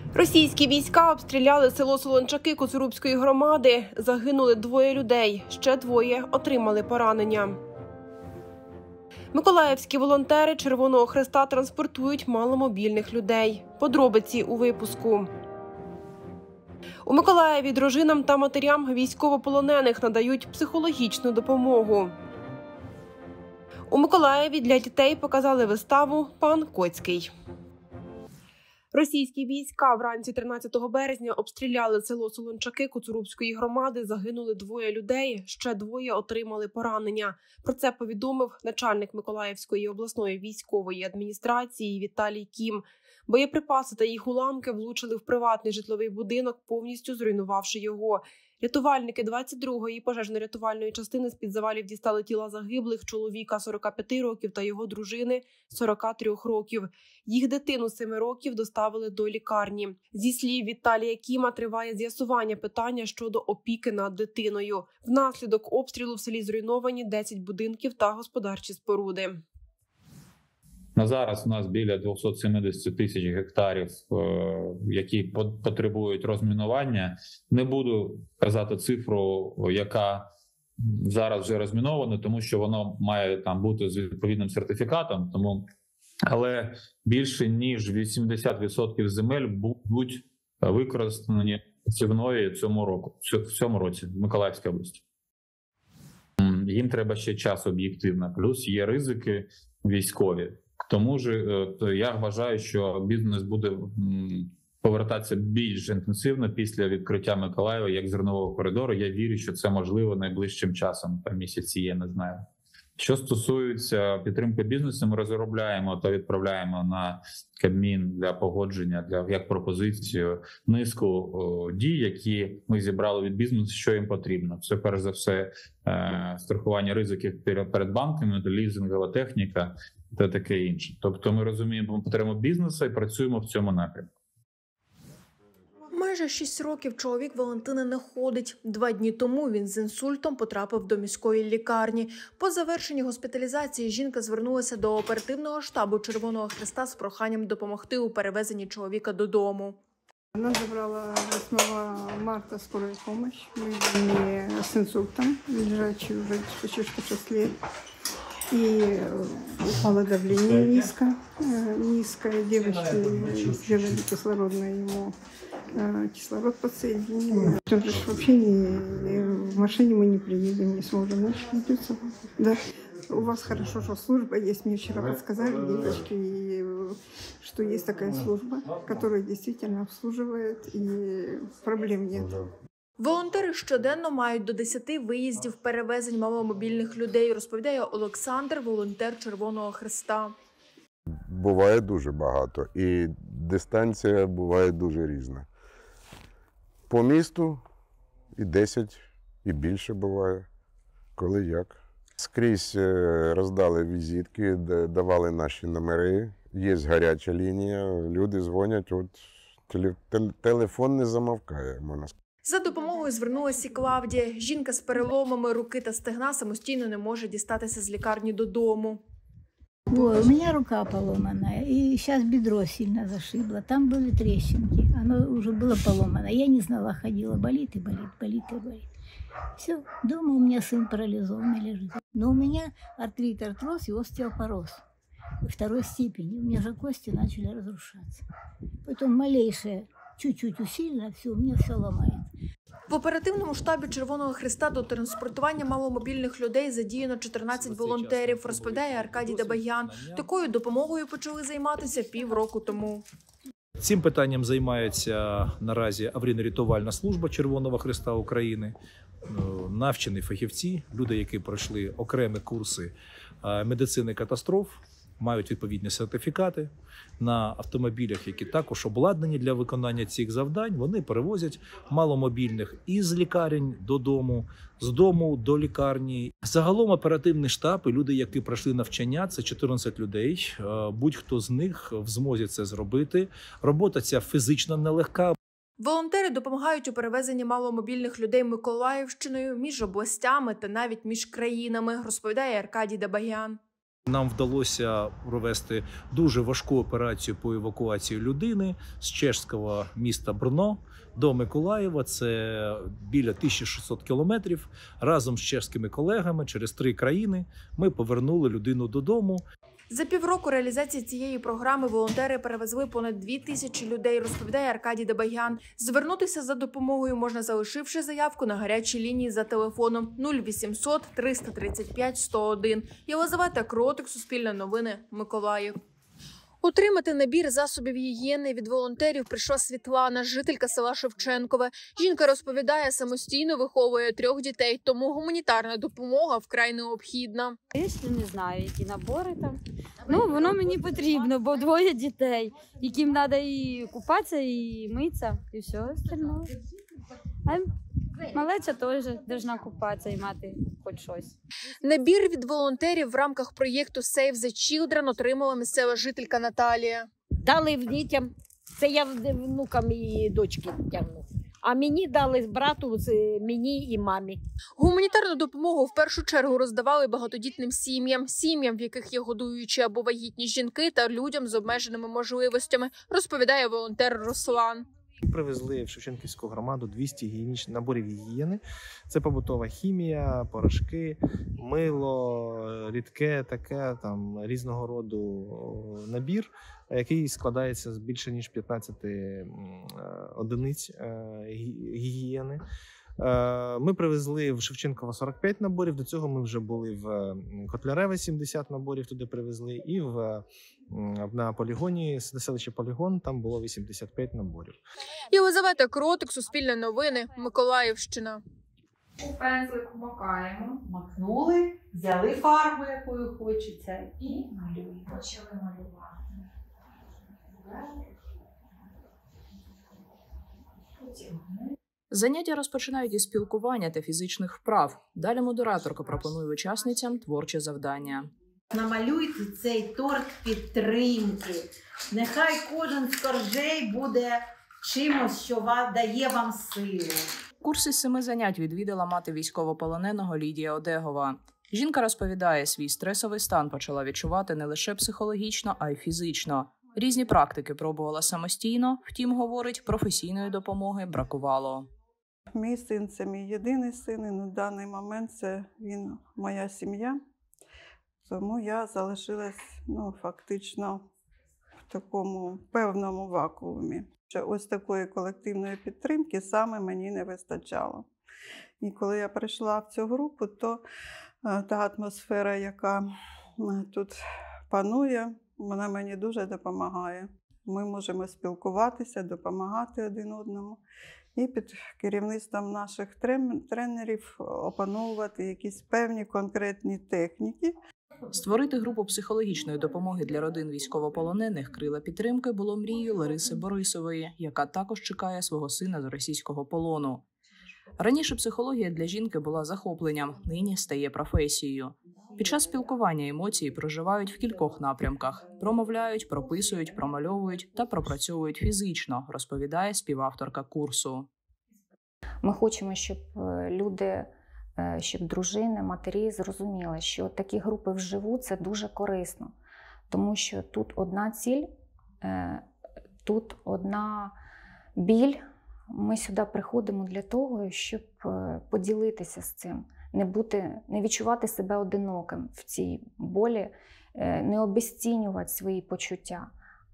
Російські війська обстріляли село Солончаки Коцурубської громади. Загинули 2 людей, ще 2 отримали поранення. Миколаївські волонтери Червоного Хреста транспортують маломобільних людей. Подробиці у випуску. У Миколаєві дружинам та матерям військовополонених надають психологічну допомогу. У Миколаєві для дітей показали виставу «Пан Коцький». Російські війська вранці 13 березня обстріляли село Солончаки Коцурубської громади. Загинули 2 людей, ще 2 отримали поранення. Про це повідомив начальник Миколаївської обласної військової адміністрації Віталій Кім. Боєприпаси та їх уламки влучили в приватний житловий будинок, повністю зруйнувавши його. Рятувальники 22-ї пожежно-рятувальної частини з-під завалів дістали тіла загиблих, чоловіка 45 років та його дружини 43 років. Їх дитину 7 років доставили до лікарні. Зі слів Віталія Кіма, триває з'ясування питання щодо опіки над дитиною. Внаслідок обстрілу в селі зруйновані 10 будинків та господарчі споруди. На зараз у нас біля 270 тисяч гектарів, які потребують розмінування. Не буду казати цифру, яка зараз вже розмінована, тому що воно має там бути з відповідним сертифікатом. Але більше ніж 80% земель будуть використані цівною в цьому році в Миколаївській області. Їм треба ще час об'єктивно, плюс є ризики військові. Тому ж я вважаю, що бізнес буде повертатися більш інтенсивно після відкриття Миколаєва як зернового коридору. Я вірю, що це можливо найближчим часом, місяці, я не знаю. Що стосується підтримки бізнесу, ми розробляємо та відправляємо на Кабмін для погодження, як пропозицію, низку дій, які ми зібрали від бізнесу, що їм потрібно. Це, перш за все, страхування ризиків перед банками, лізингова техніка та таке інше. Тобто ми розуміємо потребу бізнесу і працюємо в цьому напрямку. Майже 6 років чоловік Валентини не ходить. 2 дні тому він з інсультом потрапив до міської лікарні. По завершенні госпіталізації жінка звернулася до оперативного штабу Червоного Хреста з проханням допомогти у перевезенні чоловіка додому. Она забрала 8 марта скорую помощь. Мы с инсультом, лежачий уже почти 6 лет. И упало давление низкое. Девочки сделали кислород подсоединили. Он же вообще в машине мы не приедем, не сможем. Значит, придется. Да. У вас хорошо, что служба есть. Мне вчера подсказали девочки, что есть такая служба, которая действительно обслуживает, и проблем нет. Волонтери щоденно мають до 10 виїздів перевезень маломобільних людей, розповідає Олександр, волонтер Червоного Хреста. Буває дуже багато, і дистанція буває дуже різна. По місту і 10, і більше буває, коли як. Скрізь роздали візитки, давали наші номери, є гаряча лінія, люди дзвонять, от телефон не замовкає, можна сказати. За допомогою звернулася і Клавдія. Жінка з переломами руки та стегна самостійно не може дістатися з лікарні додому. Ой, у меня рука поломанная, и сейчас бедро сильно зашибло. Там были трещинки, оно уже было поломано. Я не знала, ходила, болит и болит, болит и болит. Все, дома у меня сын парализованный лежит. Но у меня артрит, артроз и остеопороз 2 степени. У меня же кости начали разрушаться. Потом малейшее, чуть-чуть усилено, все, у меня все ломает. В оперативному штабі Червоного Хреста до транспортування маломобільних людей задіяно 14 волонтерів, розповідає Аркадій Дабагян. Такою допомогою почали займатися півроку тому. Цим питанням займається наразі аварійно-рятувальна служба Червоного Хреста України, навчені фахівці, люди, які пройшли окремі курси медицини катастроф, мають відповідні сертифікати на автомобілях, які також обладнані для виконання цих завдань. Вони перевозять маломобільних із лікарень додому, з дому до лікарні. Загалом оперативний штаб і люди, які пройшли навчання, це 14 людей. Будь-хто з них в змозі це зробити. Робота ця фізично нелегка. Волонтери допомагають у перевезенні маломобільних людей Миколаївщиною, між областями та навіть між країнами, розповідає Аркадій Дабагян. Нам вдалося провести дуже важку операцію по евакуації людини з чеського міста Брно до Миколаєва. Це біля 1600 кілометрів. Разом з чеськими колегами через 3 країни ми повернули людину додому. За півроку реалізації цієї програми волонтери перевезли понад 2000 людей, розповідає Аркадій Дебагян. Звернутися за допомогою можна, залишивши заявку на гарячій лінії за телефоном 0800 335 101. Єлизавета Кротик, Суспільне новини, Миколаїв. Отримати набір засобів гігієни від волонтерів прийшла Світлана, жителька села Шевченкове. Жінка розповідає, самостійно виховує 3 дітей, тому гуманітарна допомога вкрай необхідна. Я не знаю, які набори там. Воно мені потрібно, бо 2 дітей, яким треба і купатися, і митися, і все остальне. А малеча теж повинна купатися і мати хоч щось. Набір від волонтерів в рамках проєкту Save the Children отримала місцева жителька Наталія. Дали дітям, це я внукам і дочки тягну. А мені дали брату, мені і мамі. Гуманітарну допомогу в першу чергу роздавали багатодітним сім'ям, в яких є годуючі або вагітні жінки та людям з обмеженими можливостями, розповідає волонтер Руслан. Привезли в Шевченківську громаду 200 наборів гігієни. Це побутова хімія, порошки, мило, рідке, таке, там різного роду набір, який складається з більше ніж 15 одиниць гігієни. Ми привезли в Шевченкова 45 наборів, до цього ми вже були в Котляреве 70 наборів, туди привезли, і на полігоні, селище Полігон, там було 85 наборів. Єлизавета Кротик, Суспільне новини, Миколаївщина. У пензлик вмикаємо, макнули, взяли фарбу, якою хочеться, і малюємо. Почали малювати. Заняття розпочинають із спілкування та фізичних вправ. Далі модераторка пропонує учасницям творче завдання. Намалюйте цей торт підтримки. Нехай кожен з коржей буде чимось, що дає вам силу. Курс із 7 занять відвідала мати військовополоненого Лідія Одегова. Жінка розповідає, свій стресовий стан почала відчувати не лише психологічно, а й фізично. Різні практики пробувала самостійно, втім, говорить, професійної допомоги бракувало. Мій син – це мій єдиний син, і на даний момент це він моя сім'я. Тому я залишилась фактично в такому певному вакуумі. Ось такої колективної підтримки саме мені не вистачало. І коли я прийшла в цю групу, то та атмосфера, яка тут панує, вона мені дуже допомагає. Ми можемо спілкуватися, допомагати один одному і під керівництвом наших тренерів опановувати якісь певні конкретні техніки. Створити групу психологічної допомоги для родин військовополонених «Крила підтримки» було мрією Лариси Борисової, яка також чекає свого сина з російського полону. Раніше психологія для жінки була захопленням, нині стає професією. Під час спілкування емоції проживають в кількох напрямках – промовляють, прописують, промальовують та пропрацьовують фізично, розповідає співавторка курсу. Ми хочемо, щоб люди, щоб дружини, матері зрозуміли, що такі групи вживу – це дуже корисно. Тому що тут одна ціль, тут одна біль. Ми сюди приходимо для того, щоб поділитися з цим. Не відчувати себе одиноким в цій болі, не обезцінювати свої почуття.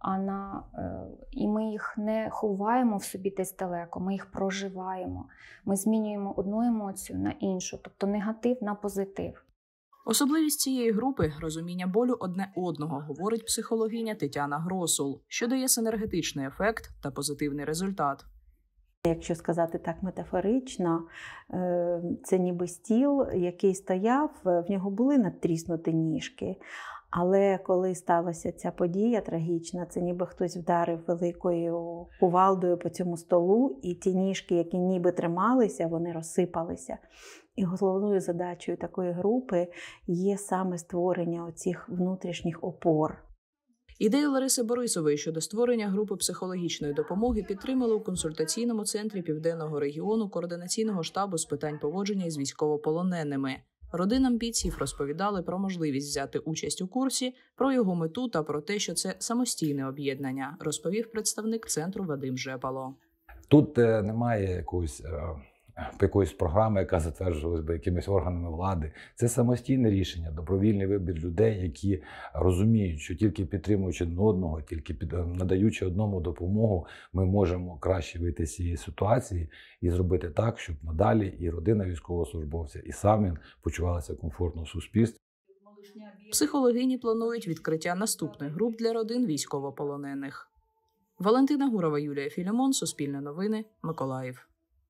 І ми їх не ховаємо в собі десь далеко, ми їх проживаємо. Ми змінюємо одну емоцію на іншу, тобто негатив на позитив. Особливість цієї групи – розуміння болю одне одного, говорить психологиня Тетяна Гросул, що дає синергетичний ефект та позитивний результат. Якщо сказати так метафорично, це ніби стіл, який стояв, в нього були надтріснуті ніжки. Але коли сталася ця подія трагічна, це ніби хтось вдарив великою кувалдою по цьому столу, і ті ніжки, які ніби трималися, вони розсипалися. І головною задачею такої групи є саме створення оцих внутрішніх опор. Ідею Лариси Борисової щодо створення групи психологічної допомоги підтримали у консультаційному центрі Південного регіону Координаційного штабу з питань поводження із військовополоненими. Родинам бійців розповідали про можливість взяти участь у курсі, про його мету та про те, що це самостійне об'єднання, розповів представник центру Вадим Жепало. Тут немає якоїсь програми, яка затверджувалась би якимись органами влади. Це самостійне рішення, добровільний вибір людей, які розуміють, що тільки підтримуючи один одного, тільки надаючи одному допомогу, ми можемо краще вийти з цієї ситуації і зробити так, щоб надалі і родина військовослужбовця, і сам він почувалися комфортно в суспільстві. Психологині планують відкриття наступних груп для родин військовополонених. Валентина Гурова, Юлія Філімон, Суспільне новини, Миколаїв.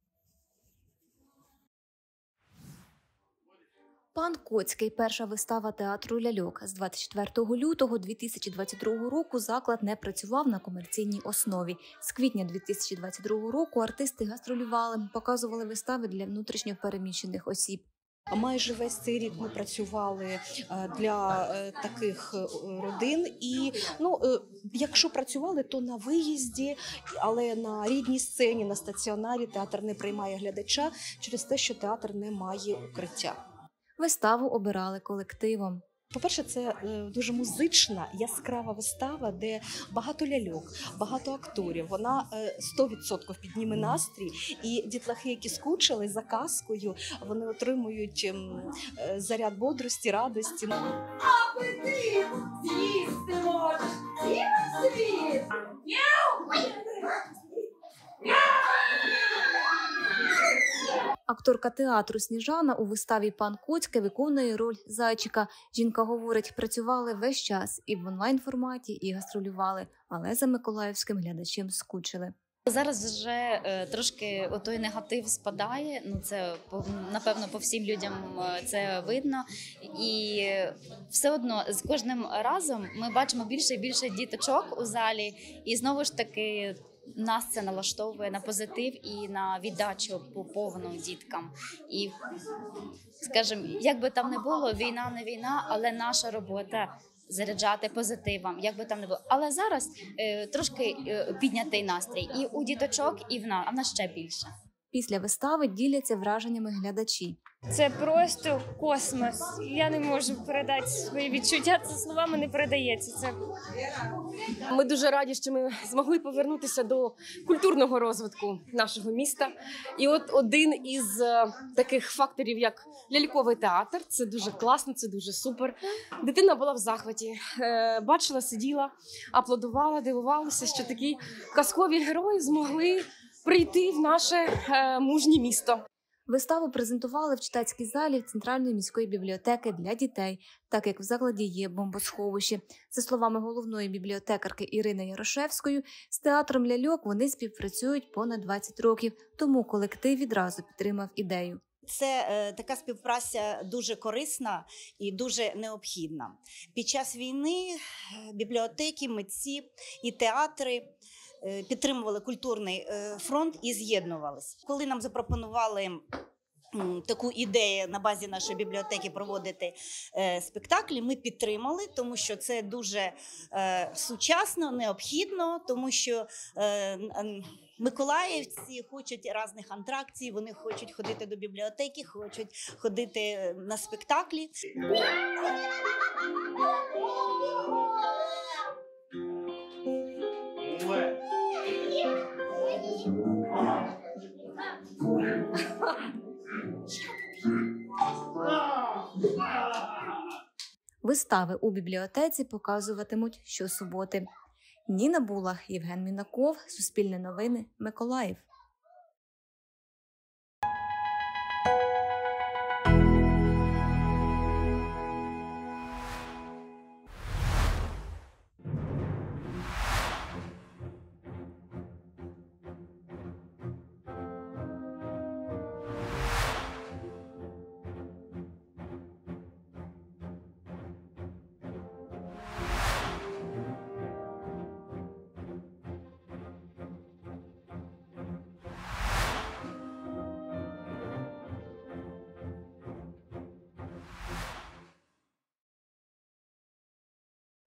«Пан Коцький» – перша вистава театру «Ляльок». З 24 лютого 2022 року заклад не працював на комерційній основі. З квітня 2022 року артисти гастролювали, показували вистави для внутрішньо переміщених осіб. Майже весь цей рік ми працювали для таких родин. І якщо працювали, то на виїзді, але на рідній сцені, на стаціонарі театр не приймає глядача через те, що театр не має укриття. Виставу обирали колективом. По-перше, це дуже музична, яскрава вистава, де багато ляльок, багато акторів. Вона 100% підніме настрій. І дітлахи, які скучили за казкою, вони отримують заряд бодрості, радості. Апетит! З'їсти можеш! Цілий світ! Акторка театру Сніжана у виставі «Пан Коцький» виконує роль зайчика. Жінка говорить, працювали весь час і в онлайн-форматі, і гастролювали, але за миколаївським глядачем скучили. Зараз вже трошки той негатив спадає, це напевно по всім людям це видно. І все одно з кожним разом ми бачимо більше і більше діточок у залі, і знову ж таки нас це налаштовує на позитив і на віддачу по повну діткам. І, скажімо, як би там не було, війна не війна, але наша робота заряджати позитивом, як би там не було. Але зараз трошки піднятий настрій і у діточок, і в нас, а в нас ще більше. Після вистави діляться враженнями глядачі. Це просто космос. Я не можу передати свої відчуття, це словами не передається. Ми дуже раді, що ми змогли повернутися до культурного розвитку нашого міста. І от один із таких факторів, як ляльковий театр, це дуже класно, це дуже супер. Дитина була в захваті, бачила, сиділа, аплодувала, дивувалася, що такі казкові герої змогли прийти в наше мужнє місто. Виставу презентували в читацькій залі Центральної міської бібліотеки для дітей, так як в закладі є бомбосховище. За словами головної бібліотекарки Ірини Ярошевської, з театром ляльок вони співпрацюють понад 20 років, тому колектив відразу підтримав ідею. Це така співпраця дуже корисна і дуже необхідна. Під час війни бібліотеки, митці і театри підтримували культурний фронт і з'єднувалися. Коли нам запропонували таку ідею на базі нашої бібліотеки проводити спектаклі, ми підтримали, тому що це дуже сучасно, необхідно, тому що миколаївці хочуть різних атракцій, вони хочуть ходити до бібліотеки, хочуть ходити на спектаклі. Вистави у бібліотеці показуватимуть щосуботи. Ніна Булах, Євген Мінаков, Суспільне новини, Миколаїв.